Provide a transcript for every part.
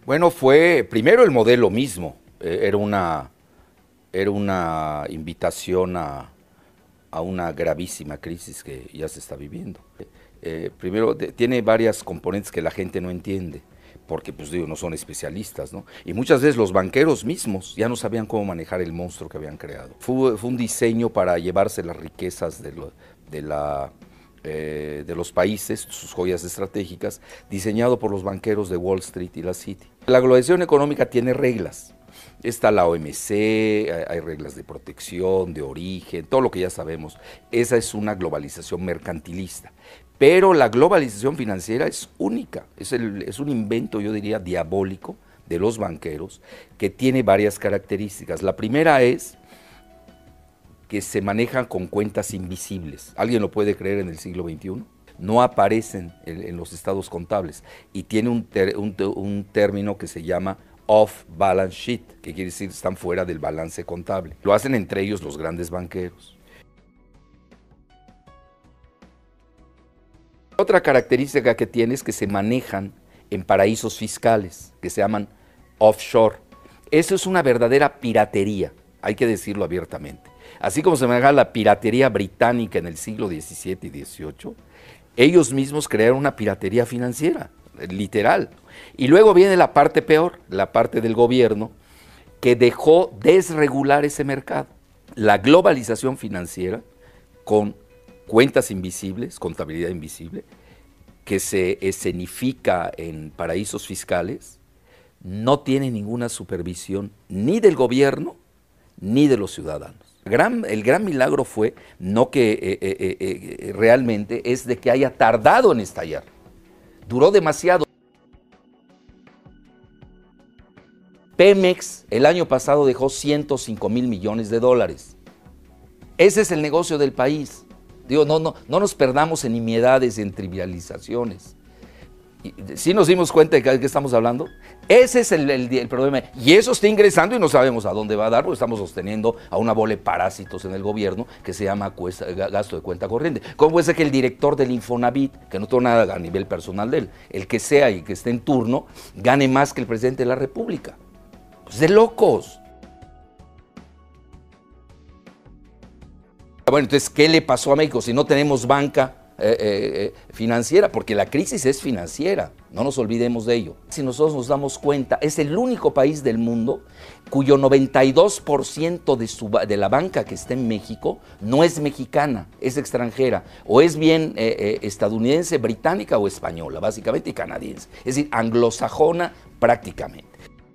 Bueno, fue primero el modelo mismo, era una invitación a una gravísima crisis que ya se está viviendo. Primero, tiene varias componentes que la gente no entiende, porque pues digo, no son especialistas, ¿no? Y muchas veces los banqueros mismos ya no sabían cómo manejar el monstruo que habían creado. Fue un diseño para llevarse las riquezas de los países, sus joyas estratégicas, diseñado por los banqueros de Wall Street y la City. La globalización económica tiene reglas. Está la OMC, hay reglas de protección, de origen, todo lo que ya sabemos. Esa es una globalización mercantilista. Pero la globalización financiera es única, es un invento, yo diría, diabólico de los banqueros, que tiene varias características. La primera es que se manejan con cuentas invisibles. ¿Alguien lo puede creer en el siglo XXI? No aparecen en los estados contables y tiene un término que se llama off-balance sheet, que quiere decir están fuera del balance contable. Lo hacen entre ellos los grandes banqueros. Otra característica que tiene es que se manejan en paraísos fiscales, que se llaman offshore. Eso es una verdadera piratería, hay que decirlo abiertamente. Así como se maneja la piratería británica en el siglo XVII y XVIII, ellos mismos crearon una piratería financiera, literal. Y luego viene la parte peor, la parte del gobierno, que dejó desregular ese mercado. La globalización financiera con cuentas invisibles, contabilidad invisible, que se escenifica en paraísos fiscales, no tiene ninguna supervisión ni del gobierno ni de los ciudadanos. El gran milagro fue no que realmente es de que haya tardado en estallar. Duró demasiado. Pemex el año pasado dejó 105,000 millones de dólares. Ese es el negocio del país. Digo, no nos perdamos en nimiedades, en trivializaciones. ¿Sí nos dimos cuenta de qué estamos hablando? Ese es el problema. Y eso está ingresando y no sabemos a dónde va a dar, porque estamos sosteniendo a una bola de parásitos en el gobierno que se llama gasto de cuenta corriente. ¿Cómo puede ser que el director del Infonavit, que no tengo nada a nivel personal de él, el que sea y que esté en turno, gane más que el presidente de la República? Pues de locos. Bueno, entonces, ¿qué le pasó a México si no tenemos banca financiera? Porque la crisis es financiera, no nos olvidemos de ello. Si nosotros nos damos cuenta, es el único país del mundo cuyo 92% de la banca que está en México no es mexicana, es extranjera, o es bien estadounidense, británica o española, básicamente, y canadiense. Es decir, anglosajona prácticamente.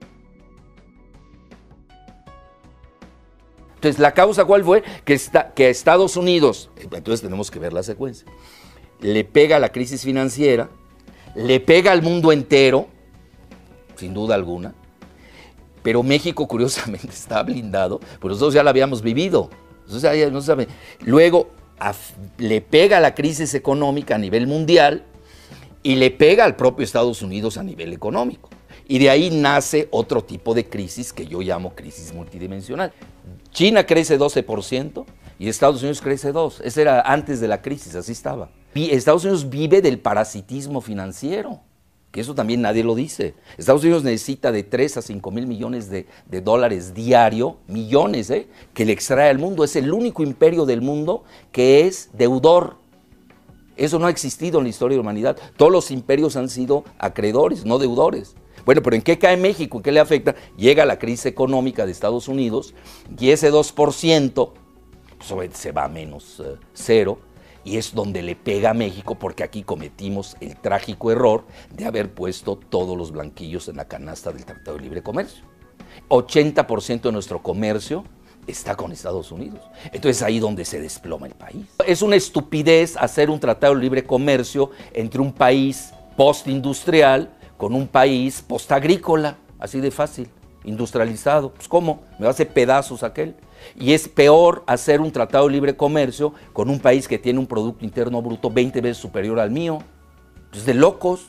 Entonces, ¿la causa cuál fue? Que Estados Unidos, entonces tenemos que ver la secuencia, le pega a la crisis financiera, le pega al mundo entero, sin duda alguna, pero México curiosamente está blindado, pues nosotros ya la habíamos vivido. Entonces, no sabe. Luego le pega a la crisis económica a nivel mundial y le pega al propio Estados Unidos a nivel económico. Y de ahí nace otro tipo de crisis que yo llamo crisis multidimensional. China crece 12% y Estados Unidos crece 2%. Ese era antes de la crisis, así estaba. Y Estados Unidos vive del parasitismo financiero, que eso también nadie lo dice. Estados Unidos necesita de 3 a 5 mil millones de dólares diario, millones, que le extrae al mundo. Es el único imperio del mundo que es deudor. Eso no ha existido en la historia de la humanidad. Todos los imperios han sido acreedores, no deudores. Bueno, pero ¿en qué cae México? ¿En qué le afecta? Llega la crisis económica de Estados Unidos y ese 2% se va a menos 0 y es donde le pega a México porque aquí cometimos el trágico error de haber puesto todos los blanquillos en la canasta del Tratado de Libre Comercio. 80% de nuestro comercio está con Estados Unidos. Entonces ahí donde se desploma el país. Es una estupidez hacer un Tratado de Libre Comercio entre un país postindustrial con un país postagrícola, así de fácil, industrializado. Pues ¿cómo? Me va a hacer pedazos aquel. Y es peor hacer un tratado de libre comercio con un país que tiene un Producto Interno Bruto 20 veces superior al mío. Es de locos.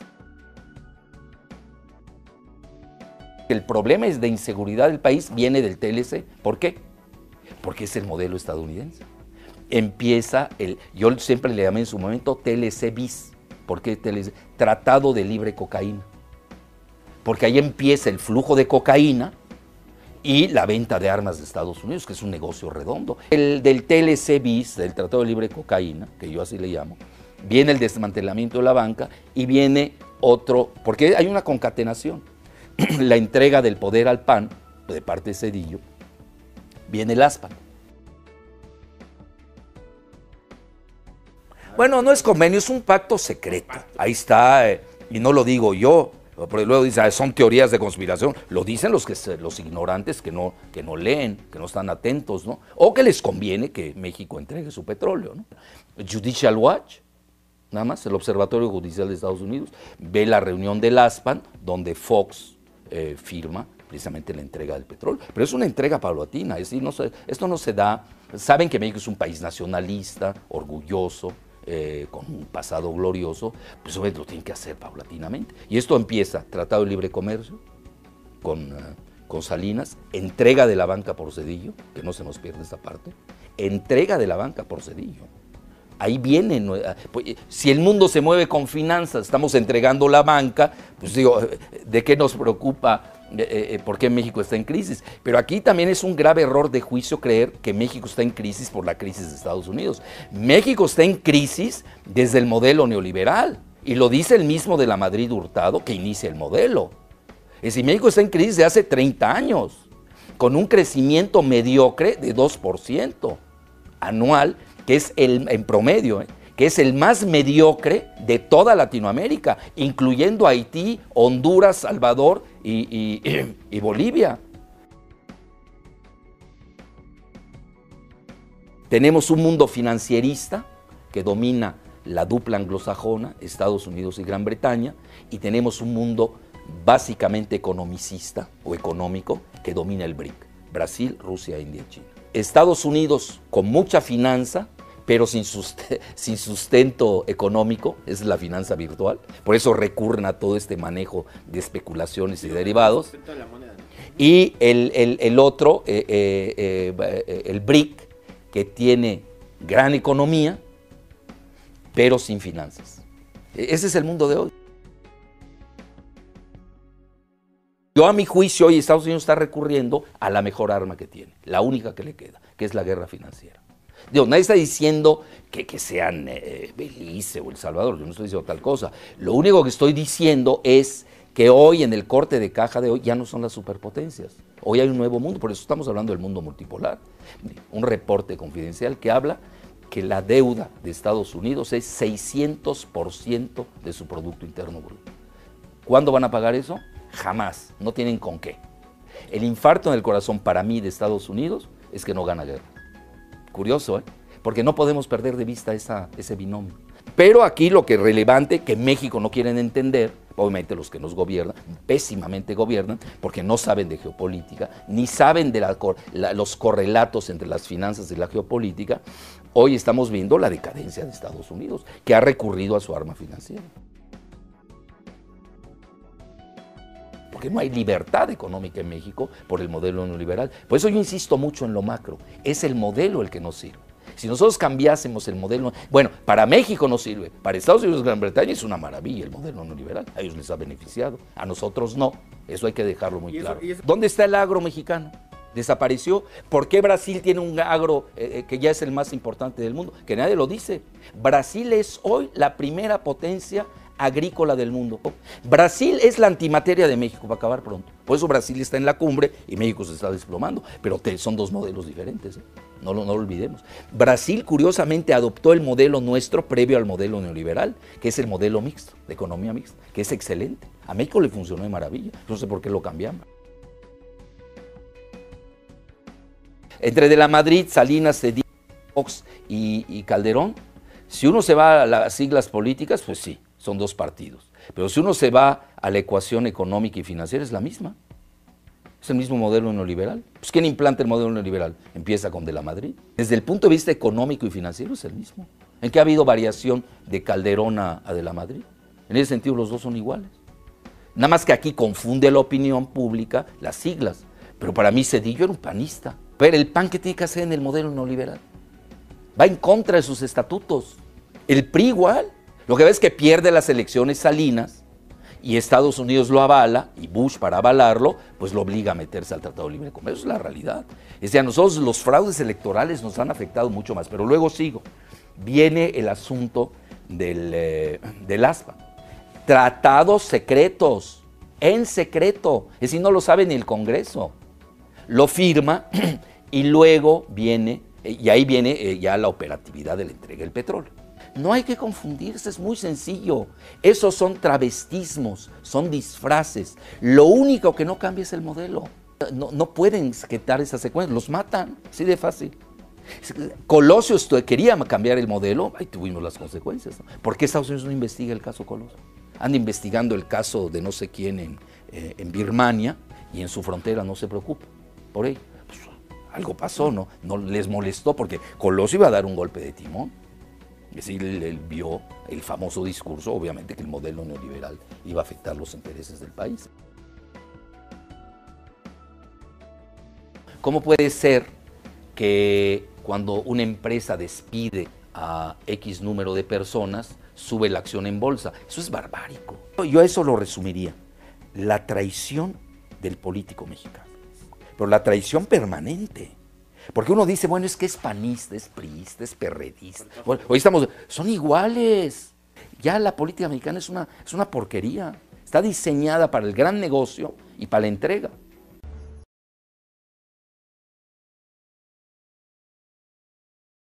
El problema es de inseguridad del país, viene del TLC. ¿Por qué? Porque es el modelo estadounidense. Empieza yo siempre le llamé en su momento TLC bis. ¿Por qué TLC? Tratado de Libre Cocaína. porque ahí empieza el flujo de cocaína y la venta de armas de Estados Unidos, que es un negocio redondo. El del TLC-BIS, del Tratado de Libre Cocaína, que yo así le llamo, viene el desmantelamiento de la banca y viene otro, porque hay una concatenación, la entrega del poder al PAN, de parte de Zedillo, viene el ASPAN. Bueno, no es convenio, es un pacto secreto. Ahí está, y no lo digo yo, porque luego dicen, son teorías de conspiración. Lo dicen los ignorantes que no leen, que no están atentos, ¿no? O que les conviene que México entregue su petróleo, ¿no? Judicial Watch, nada más, el Observatorio Judicial de Estados Unidos, ve la reunión del ASPAN, donde Fox firma precisamente la entrega del petróleo. Pero es una entrega paulatina, es decir, esto no se da. Saben que México es un país nacionalista, orgulloso, con un pasado glorioso, pues obviamente lo tienen que hacer paulatinamente. Y esto empieza, Tratado de Libre Comercio, con Salinas, entrega de la banca por Zedillo, que no se nos pierde esta parte, entrega de la banca por Zedillo. Ahí viene, si el mundo se mueve con finanzas, estamos entregando la banca, pues digo, ¿de qué nos preocupa? ¿Por qué México está en crisis? Pero aquí también es un grave error de juicio creer que México está en crisis por la crisis de Estados Unidos. México está en crisis desde el modelo neoliberal, y lo dice el mismo de la Madrid Hurtado que inicia el modelo. Es decir, México está en crisis de hace 30 años, con un crecimiento mediocre de 2% anual, que es en promedio, que es el más mediocre de toda Latinoamérica, incluyendo Haití, Honduras, Salvador y Bolivia. Tenemos un mundo financierista que domina la dupla anglosajona, Estados Unidos y Gran Bretaña, y tenemos un mundo básicamente economicista o económico que domina el BRIC, Brasil, Rusia, India y China. Estados Unidos con mucha finanza, pero sin sustento económico, es la finanza virtual, por eso recurren a todo este manejo de especulaciones y derivados. Y el otro, el BRIC, que tiene gran economía, pero sin finanzas. Ese es el mundo de hoy. Yo, a mi juicio, hoy Estados Unidos está recurriendo a la mejor arma que tiene, la única que le queda, que es la guerra financiera. Digo, nadie está diciendo que sean Belice o El Salvador, yo no estoy diciendo tal cosa. Lo único que estoy diciendo es que hoy, en el corte de caja de hoy, ya no son las superpotencias. Hoy hay un nuevo mundo, por eso estamos hablando del mundo multipolar. Un reporte confidencial que habla que la deuda de Estados Unidos es 600% de su Producto Interno Bruto. ¿Cuándo van a pagar eso? Jamás, no tienen con qué. El infarto en el corazón para mí de Estados Unidos es que no gana guerra. Curioso, ¿eh? Porque no podemos perder de vista ese binomio. Pero aquí lo que es relevante, que México no quieren entender, obviamente los que nos gobiernan, pésimamente gobiernan, porque no saben de geopolítica, ni saben de los correlatos entre las finanzas y la geopolítica. Hoy estamos viendo la decadencia de Estados Unidos, que ha recurrido a su arma financiera. Porque no hay libertad económica en México por el modelo neoliberal. Por eso yo insisto mucho en lo macro. Es el modelo el que nos sirve. Si nosotros cambiásemos el modelo, bueno, para México no sirve, para Estados Unidos y Gran Bretaña es una maravilla el modelo neoliberal. A ellos les ha beneficiado, a nosotros no. Eso hay que dejarlo muy claro. ¿Dónde está el agro mexicano? ¿Desapareció? ¿Por qué Brasil tiene un agro que ya es el más importante del mundo? Que nadie lo dice. Brasil es hoy la primera potencia agrícola del mundo. Brasil es la antimateria de México, para acabar pronto. Por eso Brasil está en la cumbre y México se está desplomando. Pero son dos modelos diferentes, ¿eh? No lo olvidemos. Brasil, curiosamente, adoptó el modelo nuestro previo al modelo neoliberal, que es el modelo mixto, de economía mixta, que es excelente. A México le funcionó de maravilla. No sé por qué lo cambiamos. Entre de la Madrid, Salinas, Zedillo, Fox y Calderón, si uno se va a las siglas políticas, pues sí, son dos partidos. Pero si uno se va a la ecuación económica y financiera, es la misma. Es el mismo modelo neoliberal. Pues ¿quién implanta el modelo neoliberal? Empieza con de la Madrid. Desde el punto de vista económico y financiero es el mismo. ¿En qué ha habido variación de Calderón a de la Madrid? En ese sentido los dos son iguales. Nada más que aquí confunde la opinión pública las siglas. Pero para mí Zedillo era un panista. Pero el PAN, ¿qué tiene que hacer en el modelo neoliberal? Va en contra de sus estatutos. El PRI igual. Lo que ves es que pierde las elecciones Salinas y Estados Unidos lo avala, y Bush para avalarlo, pues lo obliga a meterse al Tratado de Libre Comercio. Esa es la realidad. Es decir, a nosotros los fraudes electorales nos han afectado mucho más, pero luego sigo. Viene el asunto del ASPA. Tratados secretos, en secreto, es decir, no lo sabe ni el Congreso. Lo firma y luego viene, y ahí viene ya la operatividad de la entrega del petróleo. No hay que confundirse, es muy sencillo. Esos son travestismos, son disfraces. Lo único que no cambia es el modelo. No pueden quitar esa secuencia, los matan, así de fácil. Colosio quería cambiar el modelo, ahí tuvimos las consecuencias, ¿no? ¿Por qué Estados Unidos no investiga el caso Colosio? Anda investigando el caso de no sé quién en Birmania y en su frontera no se preocupa por ello. Pues, algo pasó, ¿no? No les molestó porque Colosio iba a dar un golpe de timón. Es decir, él vio el famoso discurso, obviamente, que el modelo neoliberal iba a afectar los intereses del país. ¿Cómo puede ser que cuando una empresa despide a X número de personas, sube la acción en bolsa? Eso es barbárico. Yo a eso lo resumiría. La traición del político mexicano. Pero la traición permanente. Porque uno dice, bueno, es que es panista, es priista, es perredista. Bueno, hoy son iguales. Ya la política mexicana es una porquería. Está diseñada para el gran negocio y para la entrega.